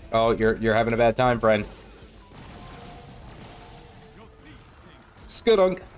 Oh, you're having a bad time, friend. Skudunk.